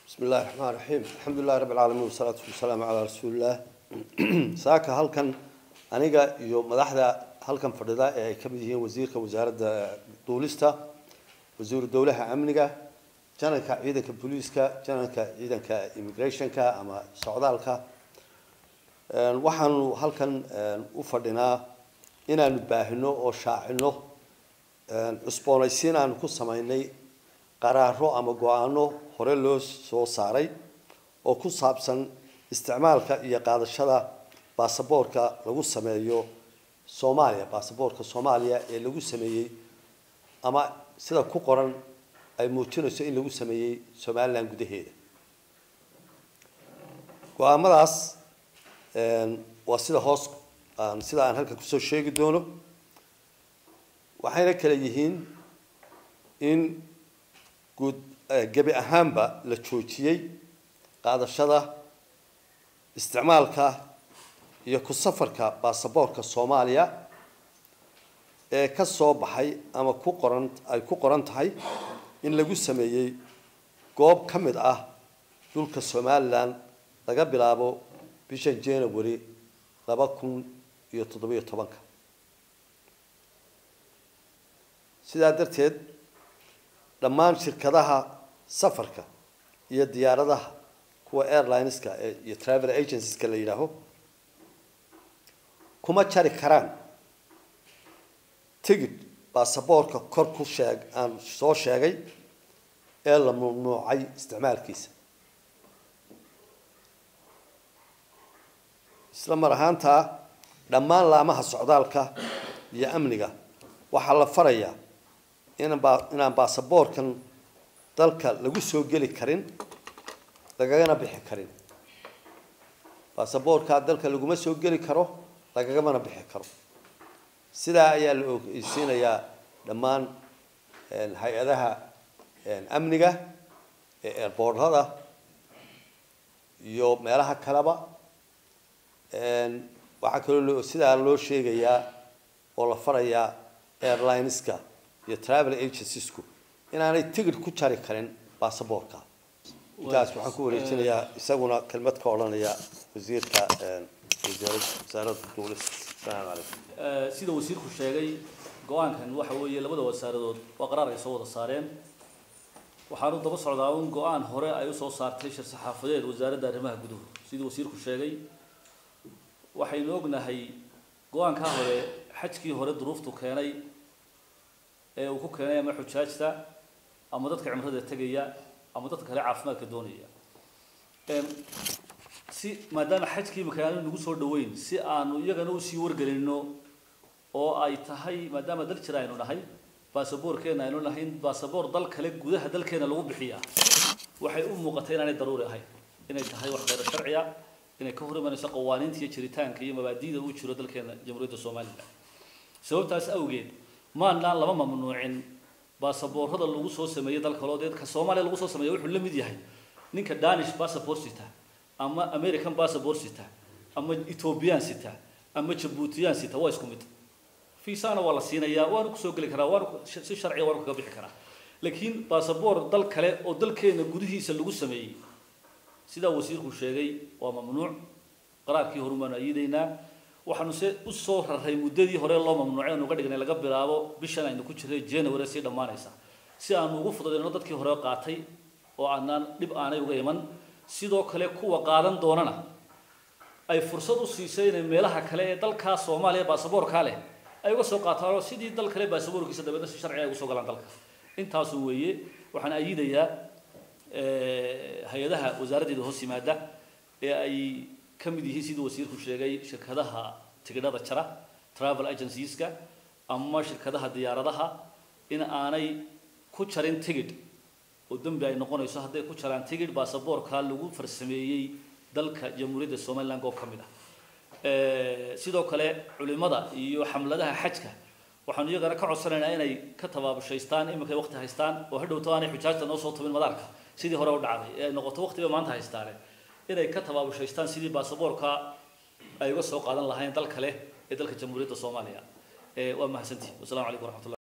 بسم الله الرحمن الرحيم الحمد لله رب العالمين والصلاة والسلام على رسول الله ساكا هلكن أنيقا يوم مدحدا هلكن فرداء كمديين وزيرك وزارة دولستا وزير الدولة أمنيكا جانك عيدك بوليسكا جانك عيدك إيميغريشنكا أما سعودالكا waxaan halkan u fadhinaa inaan baahino oo shaacino cusboonaysiin aan ku sameynay qaraaro ama go'aano hore loo soo saaray oo ku saabsan isticmaalka iyo qaadashada baasaboorka lagu sameeyo Soomaaliya baasaboorka Soomaaliya ee lagu sameeyay ama sida ku qoran ay muujinayso in lagu sameeyay Soomaaliland gudaheeda go'aamadaas waa sida hoos sida aan halka ku soo sheegi doono waxayna kala yihiin in guud gabi ahaanba la joojiyay qaadashada isticmaalka iyo ku safarka baasaboorka Soomaaliya ee ka soo baxay ama ku qoran tahay in lagu sameeyay goob kamid ah dhulka Somaliland laga bilaabo bisha January 2017 sidaa darteed dhammaan shirkadaha safarka iyo diyaaradaha kuwa airlineska iyo travel agencies la yiraahdo kuma jari karaan ticket baasaboorka kor ku aan soo sheegay ee la mamnuucay isticmaalkiisa isla mar ahaanta dhammaan laamaha socdaalka iyo amniga waxa la farayaa inaan baasaboorkan dalka lagu soo gali karin lagagana bixi karin baasaboorka dalka laguma soo gali karo lagagana bixi karo sidaa ayaa la ogeysiinayaa dhammaan hay'adaha amniga ee airportada iyo meelaha kaleba waxa kale oo sida loo sheegayaa oo la farayaa airlineska iyo travel agenciesku inaanay ticket ku jari karin baasaboorka intaas waxaan ku wareejinayaa isaguna kelmad ka oranaya wasiirka wasaaradda dawladda salaam alaykum sida wasiirku sheegay go'aankan waxa weeye labada wasaaradood waa qaraar ay soo wada saareen waxaanu daba socdaa go'aan hore ay u soo saartay shir saxaafadeed wasaaradda arrimaha gudaha sida wasiirku sheegay waxaynu ognahay go'aanka hore xajkii hore duruuftu keenay ee uu ku keenay ama xujaajta ama dadka cimrada tagaya ama dadka kale caafimaadka doonaya si maadaama xajkii makaanu nagu soo dhaweyn si aanu iyagana u sii wargelino oo ay tahay maadaama dal jira aynu nahay baasaboorkeena aynu lahayn baasaboor dal kale gudaha dalkeena lagu bixiyaa waxay u muuqatay inaanay daruuri ahayn inay tahay wax khayr sharciya inay ka horimanayso qawaaniinta iyo jiritaanka iyo mabaadiida uu jiro dalkeena jamhuuriyadda Soomaaliland sababtaas awgeed maana lama mamnuucin baasaboorada lagu soo sameeyay dalka loodeedka Soomaaliya lagu soo sameeyay wuxuu la mid yahay ninka Danish passport sita ama American passport sita ama Ethiopian sita ama Djiboutian sita waa isku mid fiisana wala siinaya waan ku soo gali karaa waan si sharci waan ka bixi karaa laakiin baasaboor dal kale oo dalkeena gudihiisa lagu sameeyay sida wasiirku sheegay waa mamnuuc qaraarkii horumaan ayidayna waxaanu u soo raray muddadii hore loo mamnuucay oo uga dhignay laga bilaabo bishan aynu ku jiray January si dhamaanaysa si aan ugu fududeyno dadkii hore qaatay oo aanan dib aanay uga iman sidoo kale kuwa qaadan doonana ay fursad u siisay in meelaha kale ee dalka Soomaaliya baasaboorka leh ay uga soo qaataan sidii dal kale baasaboorkiisa dabadda si sharci ah ugu soo galaan dalka intaas weeye waxaan ayidayaa hay'adaha wasaaradda hoos yimaada ee ay kamid yihiin sidoo wasiirku sheegay shirkadaha tigidhada jara travel agencies-ka ama shirkadaha diyaaradaha in aanay ku jarin tigidh oo dambi ay noqonayso haday ku jaraan tigidh baasaboorka lagu farsameeyay dalka jamhuuriyadda Soomaaliland oo kamid ah sidoo kale culimada iyo xamladaha xajka waxaan iyagana ka codsanaynaa inay ka tabaabushaystaan imika waqti haystaan oo hadhowto aanay xujaajta noo soo tabin madaarka sidii hore u dhacday ee noqoto waqtiga maanta haystaan inay ka tabaabushaystaan sidii baasaboorka ay uga soo qaadan lahayn dal kale ee dalka jamhuuriyadda Soomaaliya waa mahadsantii wassalaamu calaykum warahmatullahi